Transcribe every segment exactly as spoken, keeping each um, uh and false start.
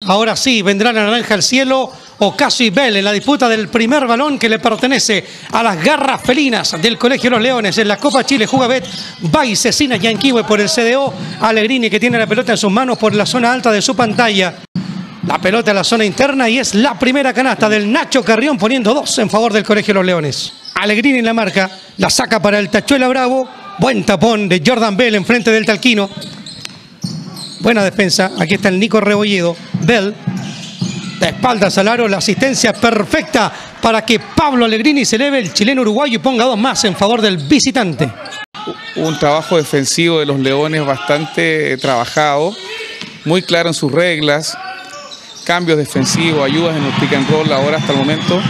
Ahora sí, vendrá la naranja al cielo. Ocasio y Bell en la disputa del primer balón que le pertenece a las garras felinas del Colegio Los Leones. En la Copa Chile Jugabet, Bay Cecina Yanquihue por el C D O. Allegrini, que tiene la pelota en sus manos por la zona alta de su pantalla. La pelota en la zona interna y es la primera canasta del Nacho Carrión, poniendo dos en favor del Colegio Los Leones. Allegrini en la marca, la saca para el Tachuela Bravo. Buen tapón de Jordan Bell enfrente del Talquino. Buena defensa. Aquí está el Nico Rebolledo. Bell. De espaldas al aro. La asistencia perfecta para que Pablo Allegrini se eleve, el chileno uruguayo, y ponga dos más en favor del visitante. Un trabajo defensivo de los Leones bastante trabajado. Muy claro en sus reglas. Cambios defensivos, ayudas en el pick and roll ahora hasta el momento.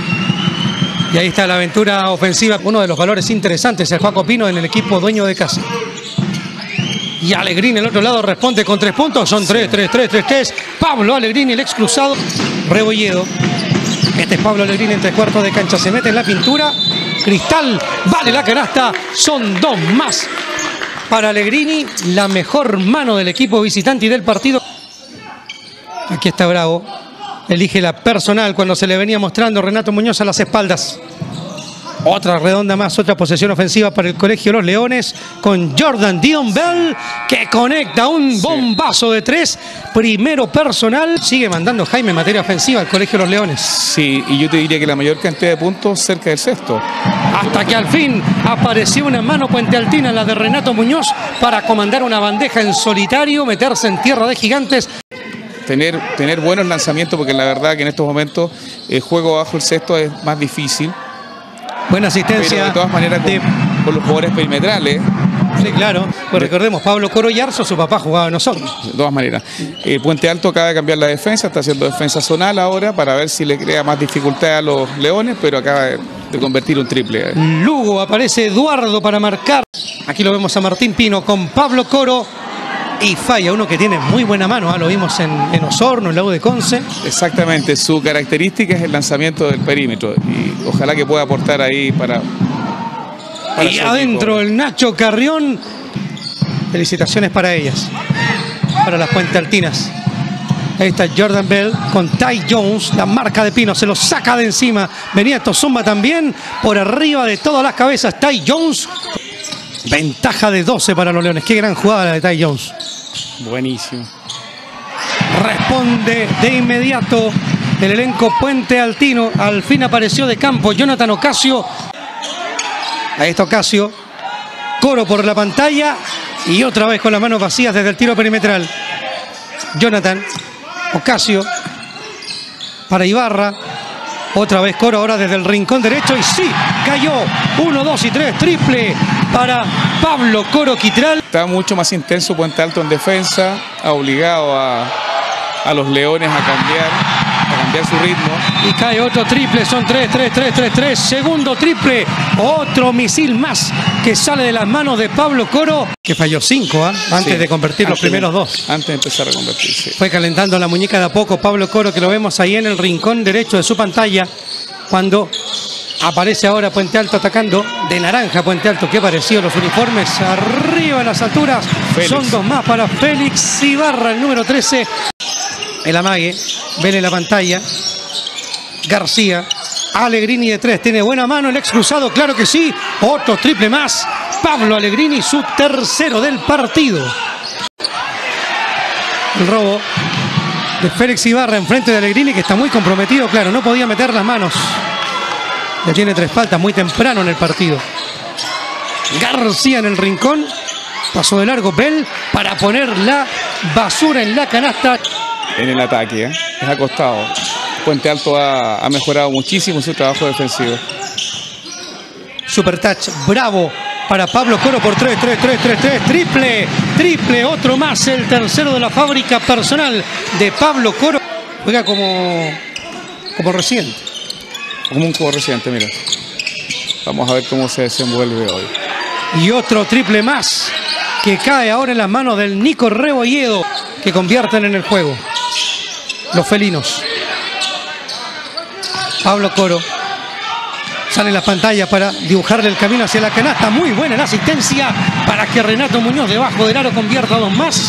Y ahí está la aventura ofensiva. Uno de los valores interesantes, el Juaco Pino en el equipo dueño de casa. Y Allegrini el otro lado responde con tres puntos. Son tres, tres, tres, tres, tres. Pablo Allegrini, el ex cruzado. Rebolledo. Este es Pablo Allegrini en tres cuartos de cancha. Se mete en la pintura. Cristal. Vale la canasta. Son dos más para Allegrini. La mejor mano del equipo visitante y del partido. Aquí está Bravo. Elige la personal cuando se le venía mostrando Renato Muñoz a las espaldas. Otra redonda más, otra posesión ofensiva para el Colegio Los Leones con Jordan Dion Bell, que conecta un bombazo de tres. Primero personal. Sigue mandando Jaime en materia ofensiva al Colegio Los Leones. Sí, y yo te diría que la mayor cantidad de puntos cerca del sexto. Hasta que al fin apareció una mano puentealtina, la de Renato Muñoz, para comandar una bandeja en solitario, meterse en tierra de gigantes. Tener, tener buenos lanzamientos, porque la verdad que en estos momentos el juego bajo el sexto es más difícil. Buena asistencia. Pero de todas maneras con, de... con los jugadores perimetrales. Sí, claro. Pues recordemos, Pablo Coro y Arzo, su papá jugaba en nosotros. De todas maneras. Eh, Puente Alto acaba de cambiar la defensa, está haciendo defensa zonal ahora para ver si le crea más dificultad a los Leones, pero acaba de, de convertir un triple. Lugo, aparece Eduardo para marcar. Aquí lo vemos a Martín Pino con Pablo Coro. Y falla uno que tiene muy buena mano, ¿eh? Lo vimos en, en Osorno, en Lago de Conce. Exactamente, su característica es el lanzamiento del perímetro y ojalá que pueda aportar ahí para... para y adentro equipo. El Nacho Carrión. Felicitaciones para ellas, para las puentealtinas. Ahí está Jordan Bell con Ty Jones, la marca de Pino, se lo saca de encima. Venía Tozumba también, por arriba de todas las cabezas, Ty Jones. Ventaja de doce para los Leones. Qué gran jugada la de Ty Jones. Buenísimo. Responde de inmediato el elenco Puente Altino. Al fin apareció de campo Jonathan Ocasio. Ahí está Ocasio. Coro por la pantalla. Y otra vez con las manos vacías desde el tiro perimetral. Jonathan Ocasio para Ibarra. Otra vez Coro ahora desde el rincón derecho. Y sí, cayó. Uno, dos y tres. Triple para Pablo Coro Quitral. Está mucho más intenso Puente Alto en defensa. Ha obligado a, a los Leones a cambiar, a cambiar su ritmo. Y cae otro triple. Son tres, tres, tres, tres, tres. Segundo triple. Otro misil más que sale de las manos de Pablo Coro. Que falló cinco, ¿eh? Antes sí, de convertir antes, los primeros dos. Antes de empezar a convertir, sí. Fue calentando la muñeca de a poco Pablo Coro, que lo vemos ahí en el rincón derecho de su pantalla. Cuando aparece ahora Puente Alto atacando de naranja. Puente Alto, qué parecido los uniformes. Arriba en las alturas. Félix. Son dos más para Félix Ibarra, el número trece. El amague. Ven en la pantalla. García. Allegrini de tres. Tiene buena mano el ex cruzado. Claro que sí. Otro triple más. Pablo Allegrini, su tercero del partido. El robo de Félix Ibarra enfrente de Allegrini, que está muy comprometido. Claro, no podía meter las manos. Ya tiene tres faltas muy temprano en el partido. García en el rincón. Pasó de largo Bell para poner la basura en la canasta. En el ataque, ¿eh? Les ha costado. Puente Alto ha, ha mejorado muchísimo su trabajo defensivo. Super touch, bravo para Pablo Coro por tres, tres, tres, tres, tres. Triple, triple, otro más. El tercero de la fábrica personal de Pablo Coro. Juega como, como reciente. Como un juego reciente, mira. Vamos a ver cómo se desenvuelve hoy. Y otro triple más que cae ahora en las manos del Nico Rebolledo, que convierten en el juego los felinos. Pablo Coro sale en las pantallas para dibujarle el camino hacia la canasta. Muy buena la asistencia para que Renato Muñoz debajo del aro convierta dos más.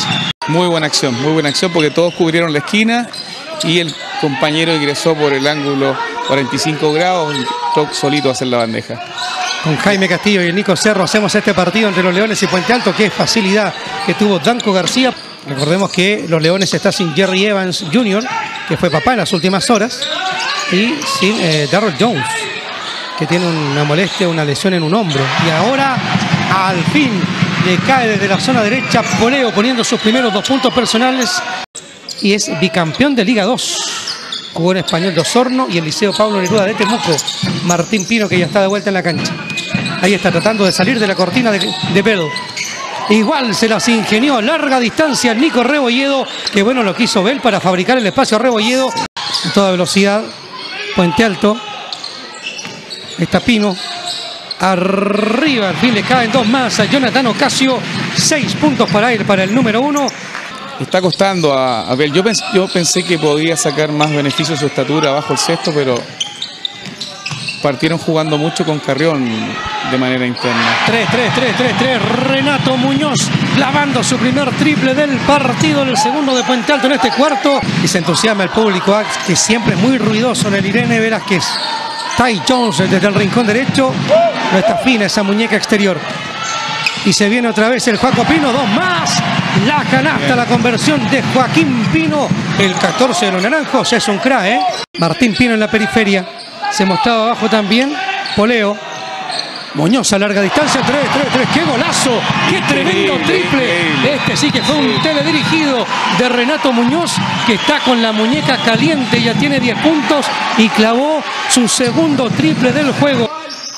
Muy buena acción, muy buena acción porque todos cubrieron la esquina y el compañero ingresó por el ángulo cuarenta y cinco grados y tocó solito a hacer la bandeja. Con Jaime Castillo y el Nico Cerro hacemos este partido entre los Leones y Puente Alto. Qué facilidad que tuvo Danco García. Recordemos que los Leones está sin Jerry Evans junior, que fue papá en las últimas horas, y sin eh, Darrell Jones, que tiene una molestia, una lesión en un hombro. Y ahora, al fin, le cae desde la zona derecha Poleo, poniendo sus primeros dos puntos personales. Y es bicampeón de Liga dos. Jugó en Español de Osorno y el Liceo Pablo Neruda de Temuco. Martín Pino, que ya está de vuelta en la cancha. Ahí está tratando de salir de la cortina de, de Bell. Igual se las ingenió a larga distancia Nico Rebolledo, que bueno lo que hizo Bell para fabricar el espacio a Rebolledo. En toda velocidad, Puente Alto. Está Pino. Arriba, al fin le caen dos más a Jonathan Ocasio. Seis puntos para él, para el número uno. Está costando a, a Bell. Yo, pens, yo pensé que podía sacar más beneficio de su estatura bajo el cesto, pero partieron jugando mucho con Carrión de manera interna. tres, tres, tres, tres, tres. Renato Muñoz clavando su primer triple del partido, el segundo de Puente Alto en este cuarto. Y se entusiasma el público, que siempre es muy ruidoso en el Irene Velázquez. Ty Jones desde el rincón derecho. No está fina esa muñeca exterior. Y se viene otra vez el Joaco Pino, dos más. La canasta, la conversión de Joaquín Pino. El catorce de los naranjos, es un crack, ¿eh? Martín Pino en la periferia. Se mostraba abajo también Poleo. Muñoz a larga distancia, tres, tres, tres. ¡Qué golazo! ¡Qué tremendo triple! Este sí que fue un teledirigido de Renato Muñoz, que está con la muñeca caliente, ya tiene diez puntos y clavó su segundo triple del juego.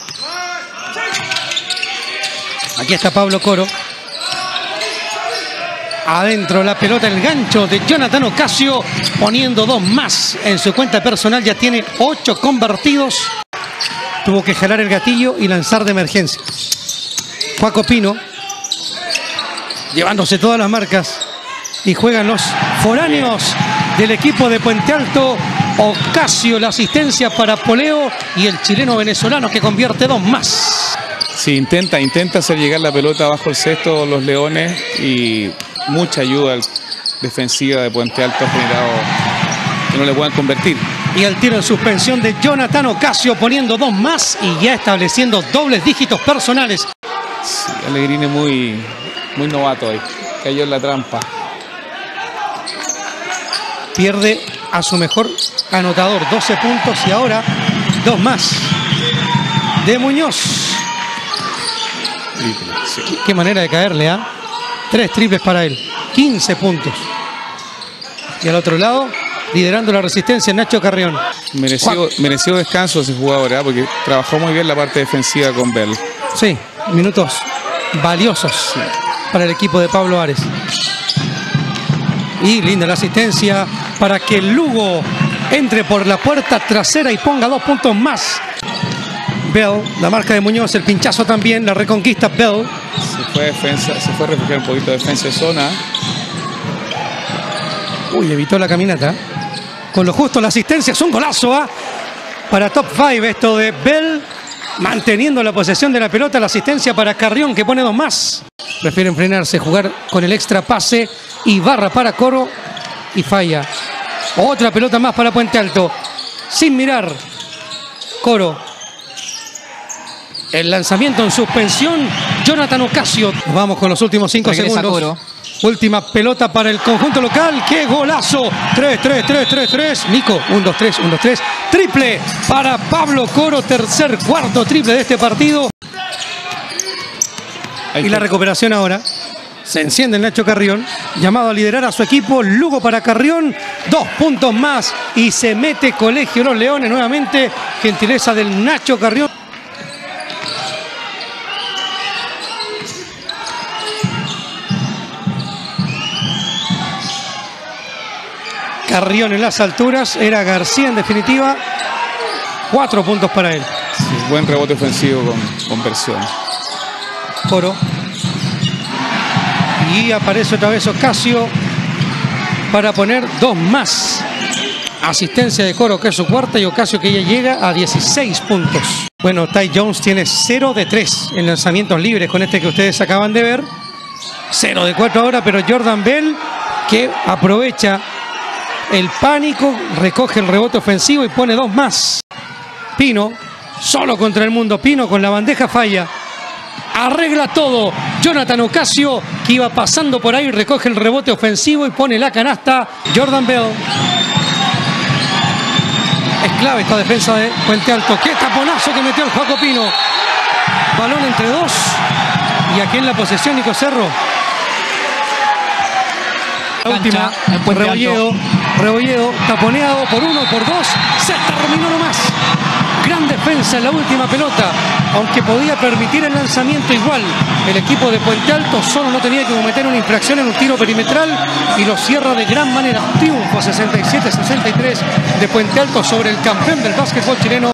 Aquí está Pablo Coro. Adentro la pelota, el gancho de Jonathan Ocasio, poniendo dos más en su cuenta personal. Ya tiene ocho convertidos. Tuvo que jalar el gatillo y lanzar de emergencia. Joaco Pino, llevándose todas las marcas. Y juegan los foráneos del equipo de Puente Alto. Ocasio, la asistencia para Poleo y el chileno venezolano que convierte dos más. Sí, intenta, intenta hacer llegar la pelota bajo el cesto los Leones y mucha ayuda defensiva de Puente Alto ha generado que no le puedan convertir. Y el tiro en suspensión de Jonathan Ocasio poniendo dos más y ya estableciendo dobles dígitos personales. Sí, Allegrini muy, muy novato ahí, cayó en la trampa. Pierde a su mejor anotador, doce puntos y ahora dos más de Muñoz. Triple, sí. Qué, qué manera de caerle, ¿ah? ¿eh? Tres triples para él, quince puntos. Y al otro lado, liderando la resistencia, Nacho Carrión. Mereció, mereció descanso ese jugador, ¿eh? Porque trabajó muy bien la parte defensiva con Bell. Sí, minutos valiosos sí. para el equipo de Pablo Ares. Y linda la asistencia para que Lugo entre por la puerta trasera y ponga dos puntos más. Bell, la marca de Muñoz, el pinchazo también, la reconquista Bell. Se fue, defensa, se fue a refugiar un poquito de defensa de zona. Uy, evitó la caminata. Con lo justo, la asistencia es un golazo, ¿eh? Para top cinco esto de Bell, manteniendo la posesión de la pelota, la asistencia para Carrión que pone dos más. Prefieren frenarse, jugar con el extra pase y barra para Coro y falla. Otra pelota más para Puente Alto, sin mirar. Coro. El lanzamiento en suspensión, Jonathan Ocasio. Nos vamos con los últimos cinco segundos. Coro. Última pelota para el conjunto local. ¡Qué golazo! tres, tres, tres, tres, tres. Nico, uno, dos, tres, uno, dos, tres. Triple para Pablo Coro. Tercer, cuarto triple de este partido. Y la recuperación ahora. Se enciende el Nacho Carrión. Llamado a liderar a su equipo. Lugo para Carrión. Dos puntos más. Y se mete Colegio Los Leones nuevamente. Gentileza del Nacho Carrión. Carrión en las alturas, era García en definitiva. Cuatro puntos para él. Sí, buen rebote ofensivo con conversión. Coro. Y aparece otra vez Ocasio para poner dos más. Asistencia de Coro, que es su cuarta, y Ocasio que ya llega a dieciséis puntos. Bueno, Ty Jones tiene cero de tres en lanzamientos libres con este que ustedes acaban de ver. cero de cuatro ahora, pero Jordan Bell, que aprovecha el pánico, recoge el rebote ofensivo y pone dos más. Pino, solo contra el mundo. Pino con la bandeja falla. Arregla todo. Jonathan Ocasio, que iba pasando por ahí, recoge el rebote ofensivo y pone la canasta. Jordan Bell. Es clave esta defensa de Puente Alto. ¡Qué taponazo que metió el Joaco Pino! Balón entre dos. Y aquí en la posesión Nico Cerro. La última, Rebolledo, Rebolledo, taponeado por uno, por dos, se terminó nomás. Gran defensa en la última pelota, aunque podía permitir el lanzamiento igual. El equipo de Puente Alto solo no tenía que cometer una infracción en un tiro perimetral y lo cierra de gran manera. Triunfo sesenta y siete a sesenta y tres de Puente Alto sobre el campeón del básquetbol chileno.